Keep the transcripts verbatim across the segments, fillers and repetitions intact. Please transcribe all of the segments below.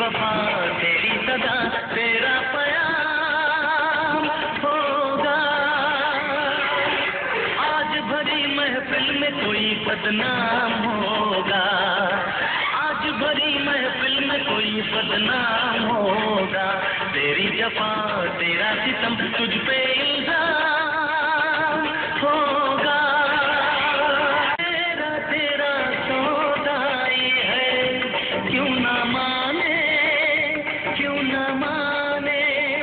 वफा तेरी सदा तेरा प्यार होगा। आज भरी महफिल में कोई बदनाम होगा, आज भरी महफिल में कोई बदनाम होगा। तेरी जफा तेरा सितम तुझ पे इल्जाम होगा। तेरा तेरा सौदा ये है, क्यों ना माने क्यों ना माने।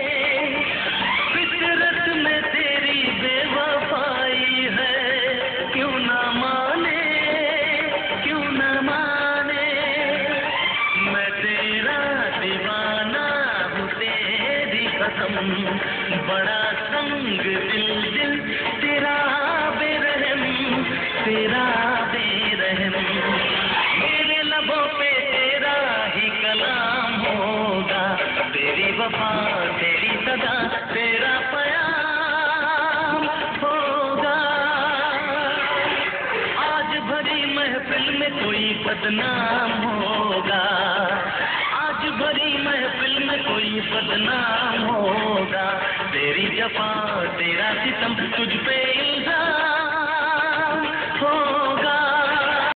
फितरत में तेरी बेवफाई है, क्यों ना माने क्यों ना माने। मैं तेरा दीवाना हूँ तेरी कसम, बड़ा संग दिल दिल तेरा बेरहम तेरा बेरहम। मेरे लबों पे तेरा ही कलाम होगा, तेरी वफा तेरी सदा तेरा प्यार होगा। आज भरी महफिल में कोई बदनाम होगा, आज भरी महफिल में कोई बदनाम होगा। तेरी जफा तेरा सितम तुझ पे